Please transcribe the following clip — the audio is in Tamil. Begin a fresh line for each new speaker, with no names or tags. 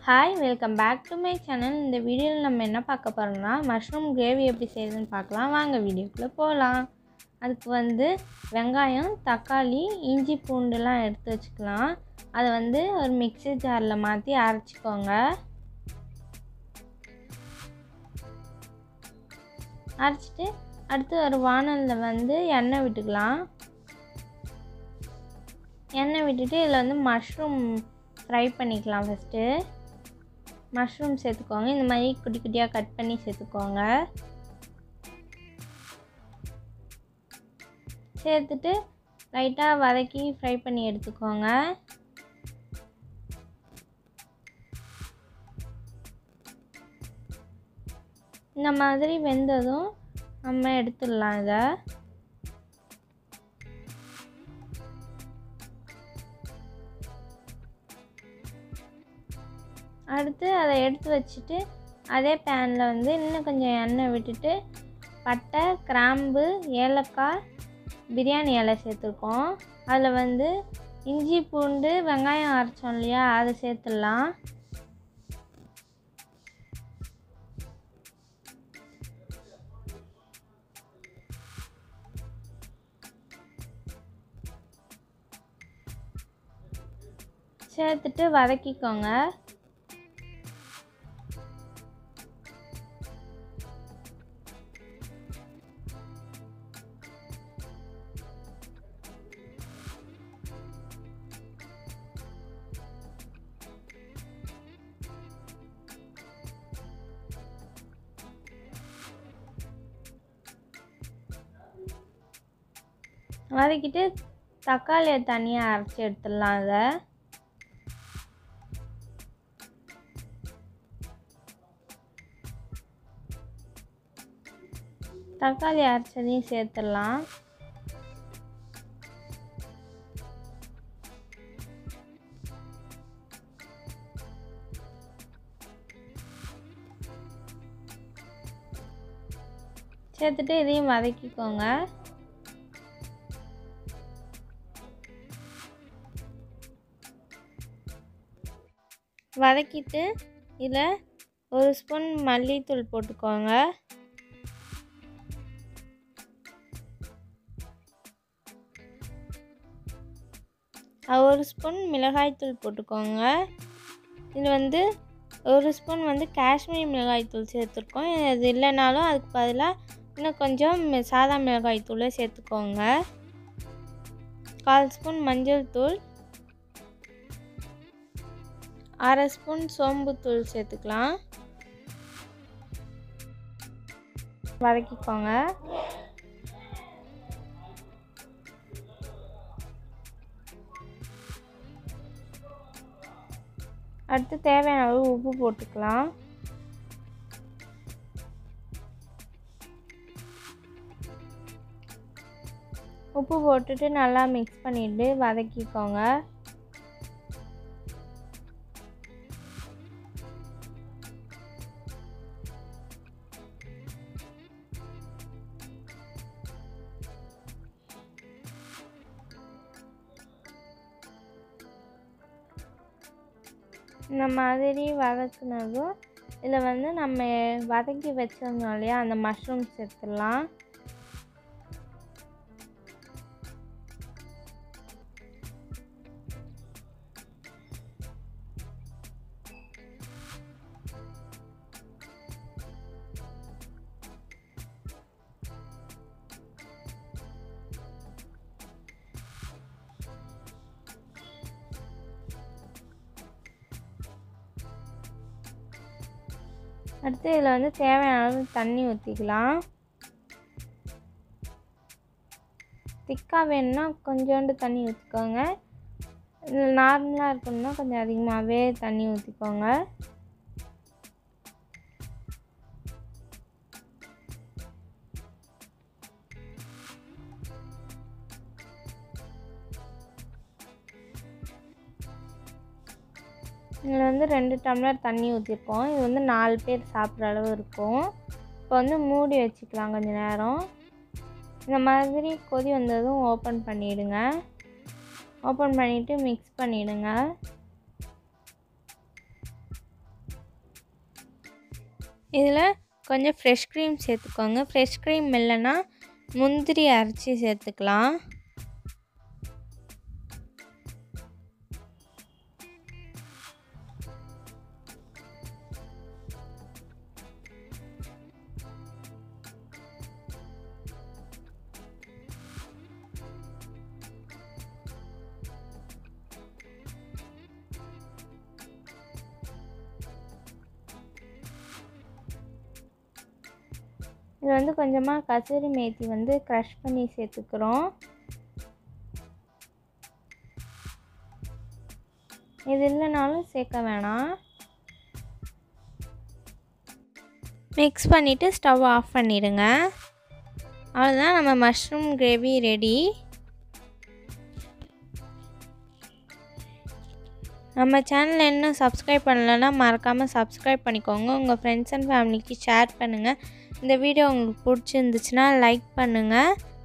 Hi welcome back to my channel. இந்த வீடியோவில் நம்ம என்ன பார்க்க போகிறோம்னா மஷ்ரூம் கிரேவி எப்படி செய்யுதுன்னு பார்க்கலாம். வாங்க வீடியோக்குள்ளே போகலாம். அதுக்கு வெங்காயம், தக்காளி, இஞ்சி, பூண்டுலாம் எடுத்து வச்சுக்கலாம். அதை ஒரு மிக்ஸி ஜாரில் மாற்றி அரைச்சிக்கோங்க. அரைச்சிட்டு அடுத்து ஒரு வானலில் எண்ணெய் விட்டுக்கலாம். எண்ணெய் விட்டுட்டு இதில் மஷ்ரூம் ஃப்ரை பண்ணிக்கலாம். ஃபஸ்ட்டு மஷ்ரூம் சேர்த்துக்கோங்க. இந்த மாதிரி குட்டி குட்டியாக கட் பண்ணி சேர்த்துக்கோங்க. சேர்த்துட்டு லைட்டாக வதக்கி ஃப்ரை பண்ணி எடுத்துக்கோங்க. இந்த மாதிரி வெந்ததும் நம்ம எடுத்துடலாம். இதை அடுத்து அதை எடுத்து வச்சுட்டு அதே பேனில் இன்னும் கொஞ்சம் எண்ணெய் விட்டுட்டு பட்டை, கிராம்பு, ஏலக்காய், பிரியாணி இலை சேர்த்துருக்கோம். அதில் இஞ்சி, பூண்டு, வெங்காயம் அரைச்சோம் இல்லையா, அதை சேர்த்துடலாம். சேர்த்துட்டு வதக்கிக்கோங்க. வதக்கிட்டு தக்காளியை தனியாக அரைச்சி எடுத்துடலாம். அதை தக்காளி அரைச்சதையும் சேர்த்துடலாம். சேர்த்துட்டு இதையும் வதக்கிக்கோங்க. வதக்கிட்டு இதில் ஒரு ஸ்பூன் மல்லித்தூள் போட்டுக்கோங்க. ஒரு ஸ்பூன் மிளகாய்த்தூள் போட்டுக்கோங்க. இது ஒரு ஸ்பூன் காஷ்மீரி மிளகாய்த்தூள் சேர்த்துருக்கோம். இது இல்லைனாலும் அதுக்கு பதிலாக இன்னும் கொஞ்சம் சாதா மிளகாய்த்தூளை சேர்த்துக்கோங்க. 1/4 ஸ்பூன் மஞ்சள் தூள், 1/2 ஸ்பூன் சோம்புத்தூள் சேர்த்துக்கலாம். வதக்கிக்கோங்க. அடுத்து தேவையான அளவு உப்பு போட்டுக்கலாம். உப்பு போட்டுட்டு நல்லா மிக்ஸ் பண்ணிட்டு வதக்கிக்கோங்க. இந்த மாதிரி வதக்குனதும் இதில் நம்ம வதக்கி வச்சிருந்தோம் இல்லையா, அந்த மஷ்ரூம் சேர்த்துடலாம். அடுத்து இதில் தேவையான அளவு தண்ணி ஊற்றிக்கலாம். திக்காக வேணும்னா கொஞ்சோண்டு தண்ணி ஊற்றிக்கோங்க. நார்மலாக இருக்கணும்னா கொஞ்சம் அதிகமாகவே தண்ணி ஊற்றிக்கோங்க. இதில் 2 டம்ளர் தண்ணி ஊற்றிருக்கோம். இது 4 பேர் சாப்பிட்ற அளவு இருக்கும். இப்போ மூடி வச்சுக்கலாம் கொஞ்ச நேரம். இந்த மாதிரி கொதி வந்ததும் ஓப்பன் பண்ணிவிடுங்க. ஓப்பன் பண்ணிவிட்டு மிக்ஸ் பண்ணிவிடுங்க. இதில் கொஞ்சம் ஃப்ரெஷ் க்ரீம் சேர்த்துக்கோங்க. ஃப்ரெஷ் க்ரீம் இல்லைன்னா முந்திரி அரைச்சி சேர்த்துக்கலாம். இது வந்து கொஞ்சமாக கசூரி மேத்தி வந்து க்ரஷ் பண்ணி சேர்த்துக்கிறோம். இது இல்லைனாலும் சேர்க்க வேணாம். மிக்ஸ் பண்ணிவிட்டு ஸ்டவ் ஆஃப் பண்ணிடுங்க. அவ்வளோதான், நம்ம மஷ்ரூம் கிரேவி ரெடி. நம்ம சேனலை இன்னும் சப்ஸ்கிரைப் பண்ணலைன்னா மறக்காமல் சப்ஸ்கிரைப் பண்ணிக்கோங்க. உங்கள் ஃப்ரெண்ட்ஸ் அண்ட் ஃபேமிலிக்கு ஷேர் பண்ணுங்கள். இந்த வீடியோ உங்களுக்கு பிடிச்சிருந்துச்சுன்னா லைக் பண்ணுங்கள்.